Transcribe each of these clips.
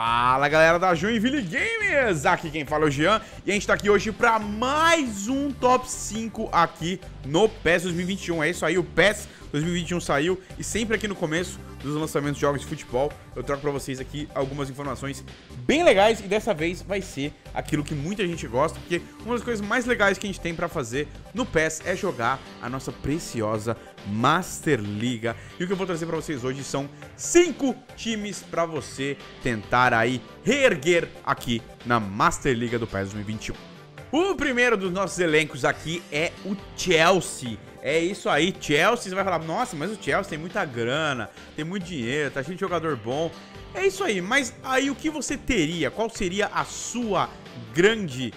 Fala galera da Joinville Games, aqui quem fala é o Jean e a gente tá aqui hoje pra mais um Top 5 aqui no PES 2021. É isso aí, o PES 2021 saiu e sempre aqui no começo dos lançamentos de jogos de futebol eu trago pra vocês aqui algumas informações bem legais e dessa vez vai ser aquilo que muita gente gosta, porque uma das coisas mais legais que a gente tem pra fazer no PES é jogar a nossa preciosa Master Liga. E o que eu vou trazer pra vocês hoje são 5 times pra você tentar aí reerguer aqui na Master Liga do PES 2021. O primeiro dos nossos elencos aqui é o Chelsea. É isso aí, Chelsea, você vai falar, nossa, mas o Chelsea tem muita grana, tem muito dinheiro, tá cheio de jogador bom. É isso aí, mas aí o que você teria? Qual seria a sua grande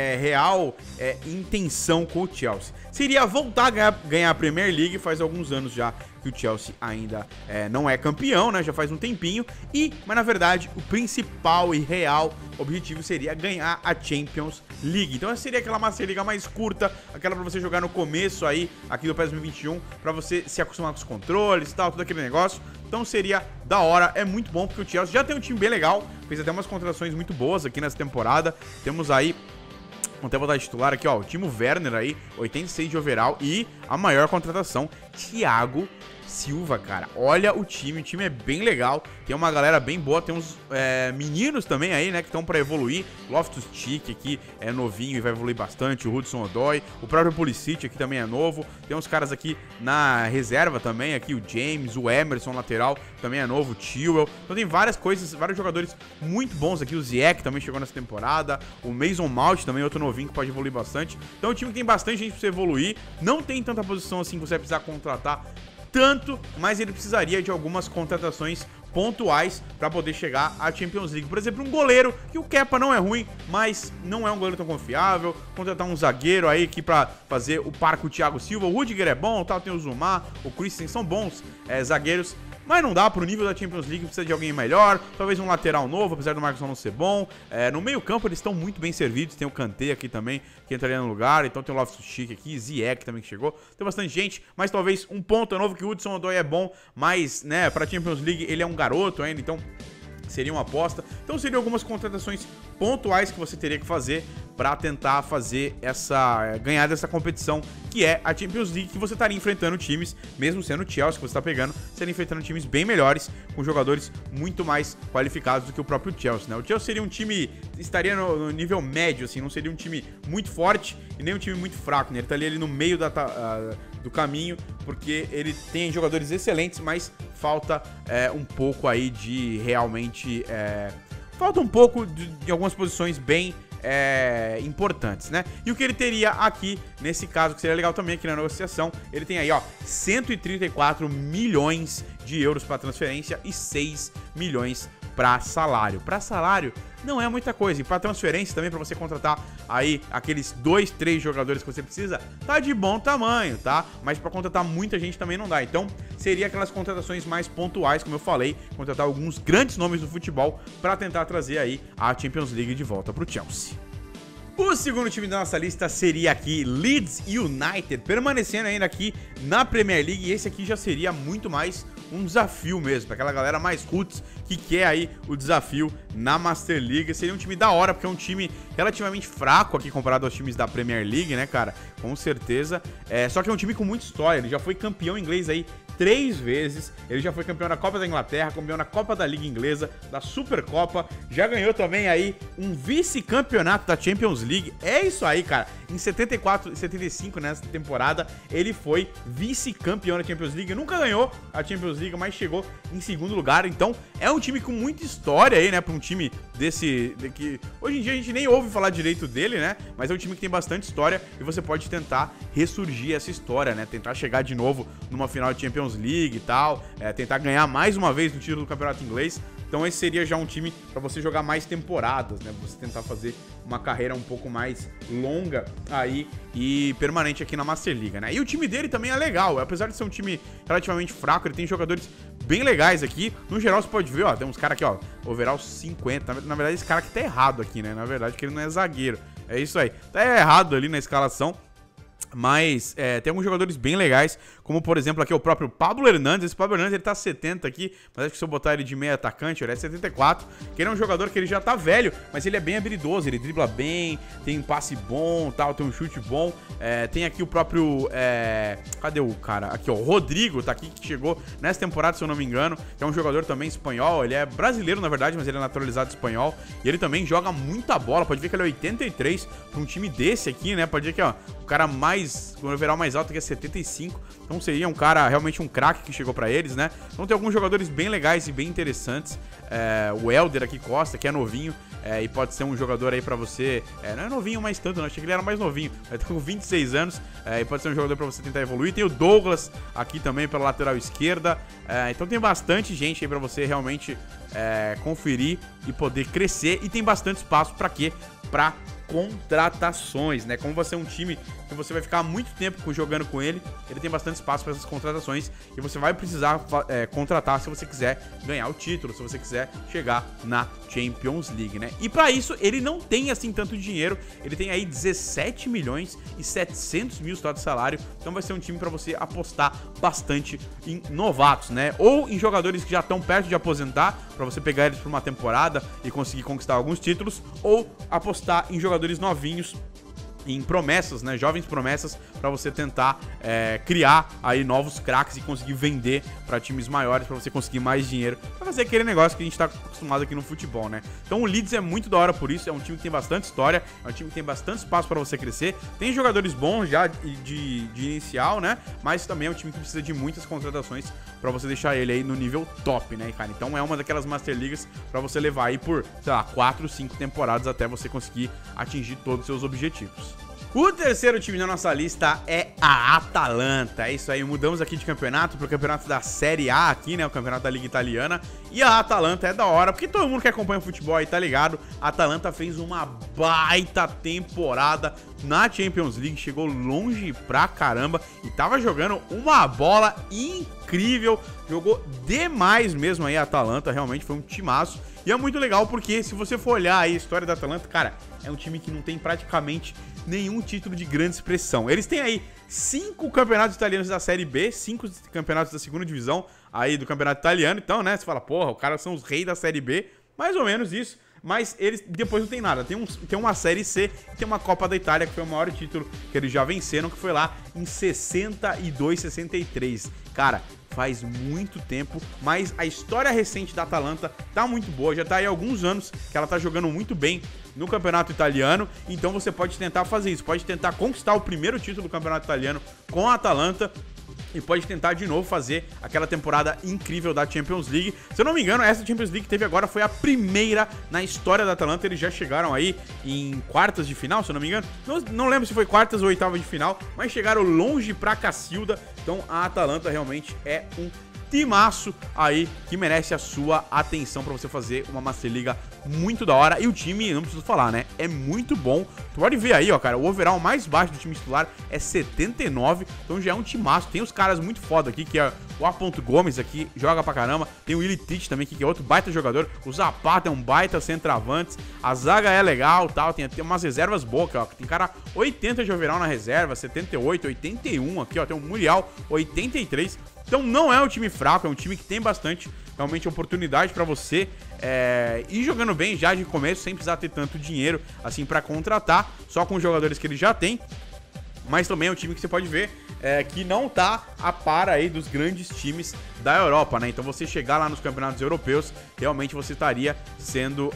real intenção com o Chelsea? Seria voltar a ganhar a Premier League. Faz alguns anos já que o Chelsea ainda não é campeão, né? Já faz um tempinho. Mas na verdade o principal e real objetivo seria ganhar a Champions League. Então essa seria aquela Master Liga mais curta, aquela pra você jogar no começo aí, aqui do PES 2021, pra você se acostumar com os controles e tal, tudo aquele negócio. Então seria da hora, é muito bom, porque o Chelsea já tem um time bem legal, fez até umas contratações muito boas aqui nessa temporada. Temos aí, vou até botar titular aqui, ó, o Timo Werner aí, 86 de overall e a maior contratação, Thiago Silva, cara. Olha o time é bem legal, tem uma galera bem boa, tem uns meninos também aí, né, que estão pra evoluir. Loftus-Cheek aqui é novinho e vai evoluir bastante, o Hudson-Odoi, o próprio Pulisic aqui também é novo, tem uns caras aqui na reserva também, aqui o James, o Emerson lateral também é novo, o Chilwell. Então tem várias coisas, vários jogadores muito bons aqui, o Ziyech também chegou nessa temporada, o Mason Mount também, outro novinho que pode evoluir bastante. Então o time tem bastante gente pra você evoluir, não tem tanta posição assim que você vai precisar contratar tanto, mas ele precisaria de algumas contratações pontuais para poder chegar à Champions League. Por exemplo, um goleiro, que o Kepa não é ruim, mas não é um goleiro tão confiável. Contratar um zagueiro aí aqui para fazer o par com o Thiago Silva. O Rudiger é bom, tal, tem o Zuma, o Christensen, são bons zagueiros. Mas não dá, pro nível da Champions League precisa de alguém melhor, talvez um lateral novo, apesar do Marcos não ser bom. No meio campo eles estão muito bem servidos, tem o Kanté aqui também, que entraria no lugar, então tem o Loftus-Cheek aqui, Ziyech também que chegou, tem bastante gente, mas talvez um ponto novo, que o Hudson-Odoi é bom, mas, né, pra Champions League ele é um garoto ainda, então seria uma aposta. Então seriam algumas contratações pontuais que você teria que fazer para tentar fazer ganhar dessa competição, que é a Champions League, que você estaria enfrentando times, mesmo sendo o Chelsea que você está pegando, seria enfrentando times bem melhores, com jogadores muito mais qualificados do que o próprio Chelsea, né? O Chelsea seria um time, estaria no nível médio, assim, não seria um time muito forte e nem um time muito fraco, né? Ele estaria ali no meio do caminho, porque ele tem jogadores excelentes, mas falta um pouco aí de realmente... falta um pouco de algumas posições bem importantes, né? E o que ele teria aqui, nesse caso, que seria legal também aqui na negociação, ele tem aí, ó, 134 milhões de euros para transferência e 6 milhões para salário. Para salário não é muita coisa, e para transferência também, para você contratar aí aqueles 2, 3 jogadores que você precisa, tá de bom tamanho, tá? Mas para contratar muita gente também não dá. Então seria aquelas contratações mais pontuais, como eu falei, contratar alguns grandes nomes do futebol para tentar trazer aí a Champions League de volta pro Chelsea. O segundo time da nossa lista seria aqui Leeds United, permanecendo ainda aqui na Premier League, e esse aqui já seria muito mais um desafio mesmo, para aquela galera mais roots que quer aí o desafio na Master League. Seria um time da hora, porque é um time relativamente fraco aqui comparado aos times da Premier League, né, cara? Com certeza. Só que é um time com muita história, ele já foi campeão inglês aí 3 vezes, ele já foi campeão da Copa da Inglaterra, campeão da Copa da Liga Inglesa, da Supercopa, já ganhou também aí um vice-campeonato da Champions League. É isso aí, cara. Em 74 e 75, nessa temporada, ele foi vice-campeão da Champions League. Nunca ganhou a Champions League, mas chegou em segundo lugar. Então, é um time com muita história aí, né? Pra um time que hoje em dia a gente nem ouve falar direito dele, né? Mas é um time que tem bastante história e você pode tentar ressurgir essa história, né? Tentar chegar de novo numa final de Champions League e tal, tentar ganhar mais uma vez no título do campeonato inglês. Então esse seria já um time para você jogar mais temporadas, né? Você tentar fazer uma carreira um pouco mais longa aí e permanente aqui na Master League, né? E o time dele também é legal, apesar de ser um time relativamente fraco, ele tem jogadores bem legais aqui. No geral você pode ver, ó, tem uns caras aqui, ó, overall 50. Na verdade esse cara aqui tá errado aqui, né? Na verdade que ele não é zagueiro. É isso aí. Tá errado ali na escalação. Mas tem alguns jogadores bem legais, como por exemplo aqui o próprio Pablo Hernandes. Esse Pablo Hernandes ele tá 70 aqui, mas acho que se eu botar ele de meio atacante, ele é 74. Que ele é um jogador que ele já tá velho, mas ele é bem habilidoso, ele dribla bem, tem um passe bom, tal, tem um chute bom. Tem aqui o próprio... cadê o cara? Aqui ó, o Rodrigo tá aqui, que chegou nessa temporada, se eu não me engano. Que é um jogador também espanhol, ele é brasileiro na verdade, mas ele é naturalizado espanhol. E ele também joga muita bola, pode ver que ele é 83 pra um time desse aqui, né? Pode ver que ó, o cara com o overall mais alto que é 75, então seria um cara, realmente um craque que chegou pra eles, né? Então tem alguns jogadores bem legais e bem interessantes. O Helder aqui, Costa, que é novinho, e pode ser um jogador aí pra você, não é novinho mais tanto, não, achei que ele era mais novinho, ele tá com 26 anos, e pode ser um jogador pra você tentar evoluir. Tem o Douglas aqui também pela lateral esquerda, então tem bastante gente aí pra você realmente conferir e poder crescer, e tem bastante espaço pra quê? Pra contratações, né? Como você é um time que você vai ficar muito tempo jogando com ele, ele tem bastante espaço para essas contratações e você vai precisar contratar se você quiser ganhar o título, se você quiser chegar na Champions League, né? E para isso ele não tem assim tanto dinheiro, ele tem aí 17 milhões e 700 mil só de salário, então vai ser um time para você apostar bastante em novatos, né? Ou em jogadores que já estão perto de aposentar, para você pegar eles por uma temporada e conseguir conquistar alguns títulos, ou apostar em jogadores novinhos, em promessas, né, jovens promessas, para você tentar criar aí novos craques e conseguir vender para times maiores, para você conseguir mais dinheiro, para fazer aquele negócio que a gente tá acostumado aqui no futebol, né? Então o Leeds é muito da hora por isso, é um time que tem bastante história, é um time que tem bastante espaço para você crescer, tem jogadores bons já de inicial, né? Mas também é um time que precisa de muitas contratações para você deixar ele aí no nível top, né, cara? Então é uma daquelas Master Leagues para você levar aí por, sei lá, 4, 5 temporadas até você conseguir atingir todos os seus objetivos. O terceiro time da nossa lista é a Atalanta. É isso aí, mudamos aqui de campeonato pro campeonato da Série A aqui, né? O campeonato da Liga Italiana. E a Atalanta é da hora, porque todo mundo que acompanha o futebol aí tá ligado. A Atalanta fez uma baita temporada na Champions League, chegou longe pra caramba e tava jogando uma bola incrível. Jogou demais mesmo aí a Atalanta, realmente foi um timaço. E é muito legal porque se você for olhar aí a história da Atalanta, cara, é um time que não tem praticamente nenhum título de grande expressão. Eles têm aí 5 campeonatos italianos da Série B, 5 campeonatos da segunda divisão aí do campeonato italiano. Então, né, você fala, porra, os caras são os reis da Série B, mais ou menos isso. Mas eles depois não tem nada, tem uma Série C e tem uma Copa da Itália, que foi o maior título que eles já venceram, que foi lá em 62, 63. Cara, faz muito tempo, mas a história recente da Atalanta tá muito boa, já tá aí há alguns anos que ela tá jogando muito bem no campeonato italiano, então você pode tentar fazer isso, pode tentar conquistar o primeiro título do campeonato italiano com a Atalanta, e pode tentar de novo fazer aquela temporada incrível da Champions League. Se eu não me engano, essa Champions League que teve agora foi a primeira na história da Atalanta. Eles já chegaram aí em quartas de final, se eu não me engano. Não lembro se foi quartas ou oitava de final, mas chegaram longe pra Cacilda. Então a Atalanta realmente é um timaço aí que merece a sua atenção pra você fazer uma Master Liga muito da hora. E o time, não preciso falar, né, é muito bom. Tu pode ver aí, ó, cara, o overall mais baixo do time titular é 79, então já é um timaço. Tem os caras muito foda aqui, que é o A. Gomes aqui, joga pra caramba. Tem o Ilicic também aqui, que é outro baita jogador. O Zapata é um baita centroavante. A zaga é legal, tal, tem umas reservas boas, ó. Tem cara 80 de overall na reserva, 78, 81 aqui, ó, tem um Muriel 83. Então não é um time fraco, é um time que tem bastante realmente oportunidade pra você ir jogando bem já de começo, sem precisar ter tanto dinheiro assim pra contratar, só com os jogadores que ele já tem. Mas também é um time que você pode ver que não tá a par aí dos grandes times da Europa, né? Então você chegar lá nos campeonatos europeus, realmente você estaria sendo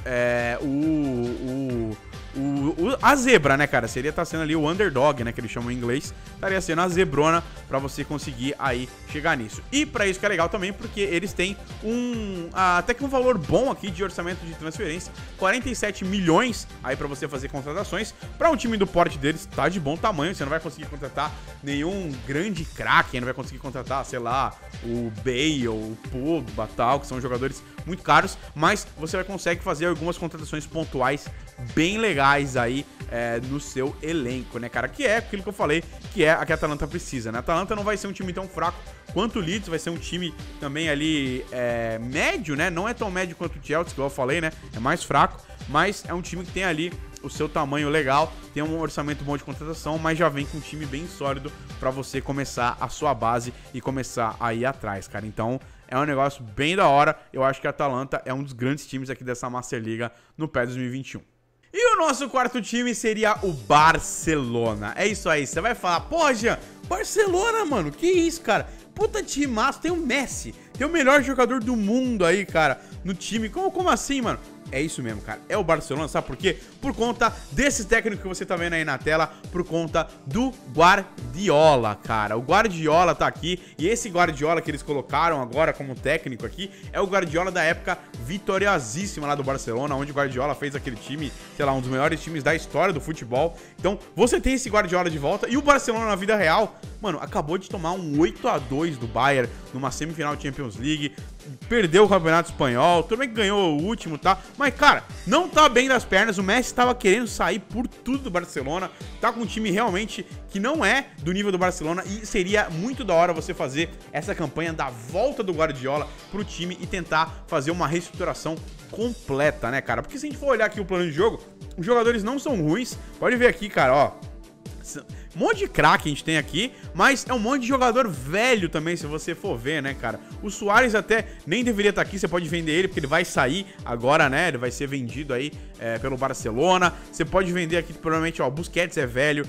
a zebra, né, cara? Seria estar sendo ali o underdog, né, que eles chamam em inglês. Estaria sendo a zebrona pra você conseguir aí chegar nisso. E pra isso que é legal também, porque eles têm até que um valor bom aqui de orçamento de transferência, 47 milhões aí pra você fazer contratações. Pra um time do porte deles, tá de bom tamanho. Você não vai conseguir contratar nenhum grande craque, não vai conseguir contratar, sei lá, o Bale, o Pogba, tal, que são jogadores muito caros, mas você consegue fazer algumas contratações pontuais bem legais aí no seu elenco, né, cara? Que é aquilo que eu falei, que é a que a Atalanta precisa, né? A Atalanta não vai ser um time tão fraco quanto o Leeds, vai ser um time também ali médio, né? Não é tão médio quanto o Chelsea, que eu falei, né? É mais fraco, mas é um time que tem ali o seu tamanho legal, tem um orçamento bom de contratação, mas já vem com um time bem sólido pra você começar a sua base e começar a ir atrás, cara. Então é um negócio bem da hora. Eu acho que a Atalanta é um dos grandes times aqui dessa Master Liga no PES 2021. E o nosso quarto time seria o Barcelona. É isso aí, você vai falar, pô, Jean, Barcelona, mano, que isso, cara? Puta time massa, tem o Messi, tem o melhor jogador do mundo aí, cara, no time. Como assim, mano? É isso mesmo, cara. É o Barcelona, sabe por quê? Por conta desse técnico que você tá vendo aí na tela, por conta do Guardiola, cara. O Guardiola tá aqui, e esse Guardiola que eles colocaram agora como técnico aqui é o Guardiola da época vitoriosíssima lá do Barcelona, onde o Guardiola fez aquele time, sei lá, um dos melhores times da história do futebol. Então, você tem esse Guardiola de volta, e o Barcelona na vida real, mano, acabou de tomar um 8-2 do Bayern numa semifinal de Champions League, perdeu o Campeonato Espanhol, também ganhou o último, tá? Mas, cara, não tá bem das pernas, o Messi tava querendo sair por tudo do Barcelona, tá com um time realmente que não é do nível do Barcelona, e seria muito da hora você fazer essa campanha da volta do Guardiola pro time e tentar fazer uma reestruturação completa, né, cara? Porque se a gente for olhar aqui o plano de jogo, os jogadores não são ruins, pode ver aqui, cara, ó, um monte de craque a gente tem aqui, mas é um monte de jogador velho também, se você for ver, né, cara? O Suárez até nem deveria estar aqui, você pode vender ele, porque ele vai sair agora, né? Ele vai ser vendido aí pelo Barcelona. Você pode vender aqui, provavelmente, ó, o Busquets é velho,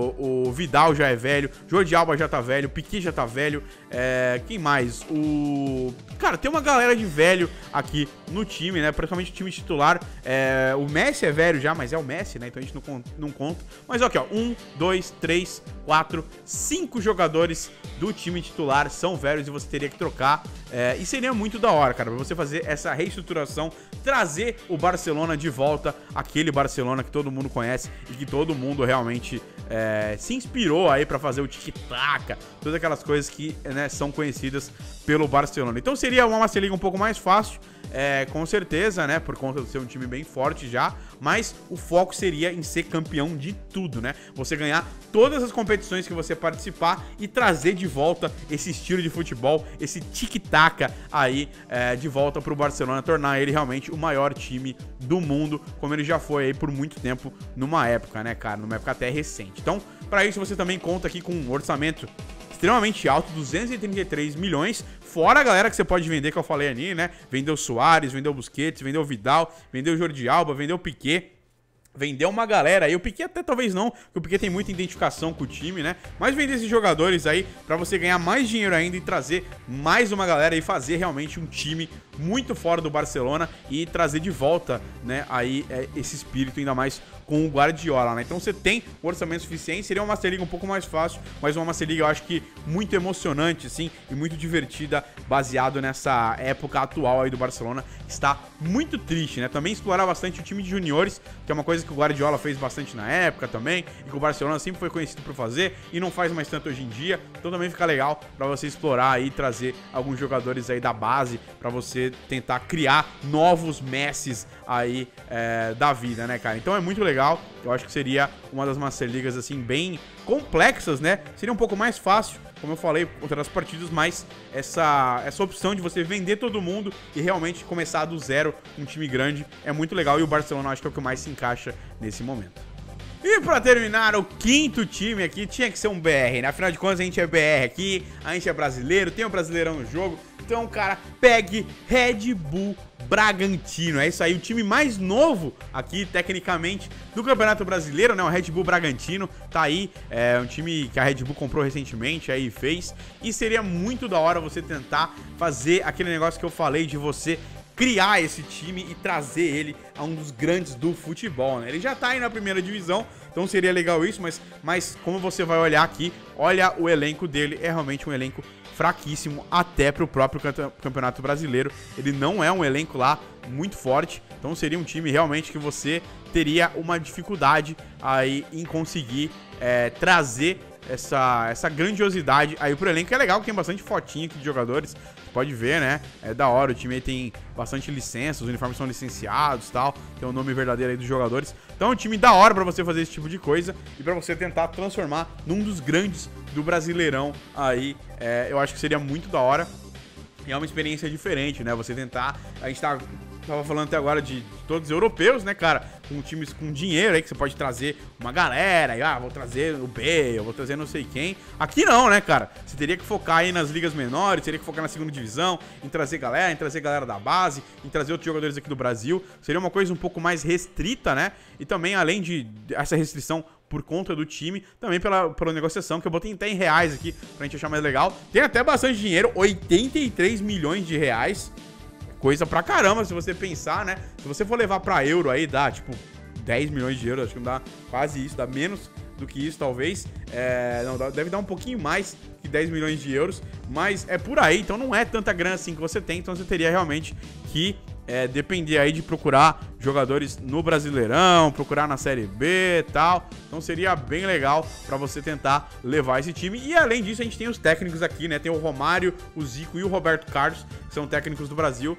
o Vidal já é velho, Jordi Alba já tá velho, o Piqué já tá velho, quem mais? Cara, tem uma galera de velho aqui no time, né? Praticamente o time titular. O Messi é velho já, mas é o Messi, né? Então a gente não conta. Mas aqui, ó, 1, 2, 3, 4, 5 jogadores do time titular são velhos e você teria que trocar. E seria muito da hora, cara, pra você fazer essa reestruturação, trazer o Barcelona de volta, aquele Barcelona que todo mundo conhece e que todo mundo realmente se inspirou aí pra fazer o tic-tac, todas aquelas coisas que, né, são conhecidas pelo Barcelona. Então seria uma Master League um pouco mais fácil, com certeza, né, por conta de ser um time bem forte já, mas o foco seria em ser campeão de tudo, né? Você ganhar todas as competições que você participar e trazer de volta esse estilo de futebol, esse tic-tac aí de volta pro Barcelona, tornar ele realmente o maior time do mundo, como ele já foi aí por muito tempo numa época, né, cara? Numa época até recente. Então, para isso você também conta aqui com um orçamento extremamente alto, 233 milhões, fora a galera que você pode vender, que eu falei ali, né? Vendeu o Suárez, vendeu o Busquets, vendeu o Vidal, vendeu o Jordi Alba, vendeu o Piqué. Vendeu uma galera aí, o Piqué até talvez não, porque o Piqué tem muita identificação com o time, né? Mas vender esses jogadores aí pra você ganhar mais dinheiro ainda e trazer mais uma galera e fazer realmente um time muito fora do Barcelona e trazer de volta, né, aí esse espírito ainda mais com o Guardiola, né? Então você tem um orçamento suficiente, seria uma Master League um pouco mais fácil, mas uma Master League eu acho que muito emocionante, assim, e muito divertida, baseado nessa época atual aí do Barcelona, está muito triste, né? Também explorar bastante o time de juniores, que é uma coisa que o Guardiola fez bastante na época também, e que o Barcelona sempre foi conhecido por fazer, e não faz mais tanto hoje em dia, então também fica legal pra você explorar aí, trazer alguns jogadores aí da base, pra você tentar criar novos Messis aí da vida, né, cara? Então é muito legal, eu acho que seria uma das Master Ligas, assim, bem complexas, né? Seria um pouco mais fácil, como eu falei, contra as partidas, mas essa opção de você vender todo mundo e realmente começar do zero um time grande é muito legal, e o Barcelona acho que é o que mais se encaixa nesse momento. E pra terminar, o quinto time aqui tinha que ser um BR, né? Afinal de contas, a gente é BR aqui, a gente é brasileiro, tem um brasileirão no jogo. Então, cara, pegue Red Bull Bragantino. É isso aí, o time mais novo aqui, tecnicamente, do Campeonato Brasileiro, né? O Red Bull Bragantino tá aí, é um time que a Red Bull comprou recentemente, aí fez. E seria muito da hora você tentar fazer aquele negócio que eu falei de você criar esse time e trazer ele a um dos grandes do futebol, né? Ele já tá aí na primeira divisão, então seria legal isso, mas como você vai olhar aqui, olha o elenco dele, é realmente um elenco fraquíssimo até pro próprio Campeonato Brasileiro. Ele não é um elenco lá muito forte, então seria um time realmente que você teria uma dificuldade aí em conseguir trazer essa grandiosidade aí pro elenco. É legal que tem bastante fotinha aqui de jogadores, pode ver, né? É da hora, o time aí tem bastante licença, os uniformes são licenciados e tal, tem o nome verdadeiro aí dos jogadores. Então é um time da hora pra você fazer esse tipo de coisa e pra você tentar transformar num dos grandes do Brasileirão aí. Eu acho que seria muito da hora. E é uma experiência diferente, né? Você tentar... A gente tá tava falando até agora de todos os europeus, né, cara? Com times com dinheiro aí, que você pode trazer uma galera, e, vou trazer o B, eu vou trazer não sei quem. Aqui não, né, cara? Você teria que focar aí nas ligas menores, teria que focar na segunda divisão, em trazer galera da base, em trazer outros jogadores aqui do Brasil. Seria uma coisa um pouco mais restrita, né? E também, além de essa restrição por conta do time, também pela negociação, que eu botei até em reais aqui, pra gente achar mais legal. Tem até bastante dinheiro, 83 milhões de reais. Coisa pra caramba, se você pensar, né? Se você for levar pra euro aí, dá, tipo, 10 milhões de euros. Acho que não dá quase isso, dá menos do que isso, talvez. Não, deve dar um pouquinho mais que 10 milhões de euros. Mas é por aí, então não é tanta grana assim que você tem. Então você teria realmente que depender aí de procurar jogadores no Brasileirão, procurar na Série B e tal. Então seria bem legal pra você tentar levar esse time. E além disso, a gente tem os técnicos aqui, né? Tem o Romário, o Zico e o Roberto Carlos, que são técnicos do Brasil,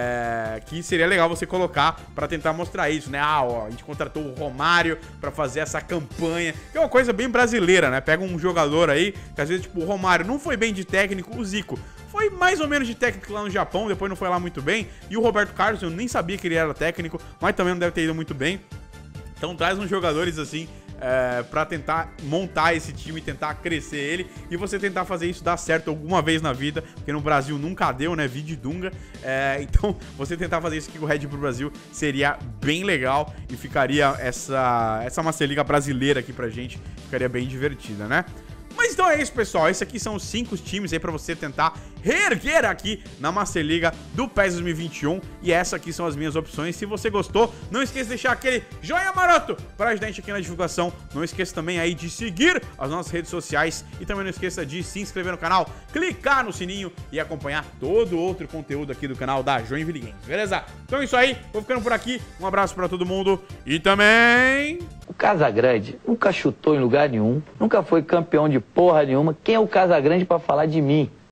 que seria legal você colocar pra tentar mostrar isso, né? A gente contratou o Romário pra fazer essa campanha, que é uma coisa bem brasileira, né? Pega um jogador aí, que às vezes, tipo, o Romário não foi bem de técnico, o Zico foi mais ou menos de técnico lá no Japão, depois não foi lá muito bem. E o Roberto Carlos, eu nem sabia que ele era técnico, mas também não deve ter ido muito bem. Então traz uns jogadores assim pra tentar montar esse time, tentar crescer ele e você tentar fazer isso dar certo alguma vez na vida, porque no Brasil nunca deu, né? Vide Dunga. Então você tentar fazer isso aqui com o Red Bull Brasil seria bem legal e ficaria essa Master Liga brasileira aqui pra gente, ficaria bem divertida, né? Mas então é isso, pessoal. Esses aqui são os 5 times aí pra você tentar reerguer aqui na Master Liga do PES 2021. E essas aqui são as minhas opções. Se você gostou, não esqueça de deixar aquele joinha maroto para ajudar a gente aqui na divulgação. Não esqueça também aí de seguir as nossas redes sociais. E também não esqueça de se inscrever no canal, clicar no sininho e acompanhar todo outro conteúdo aqui do canal da Joinville Games, beleza? Então é isso aí. Vou ficando por aqui. Um abraço pra todo mundo. E também... O Casagrande nunca chutou em lugar nenhum, nunca foi campeão de porra nenhuma. Quem é o Casagrande pra falar de mim?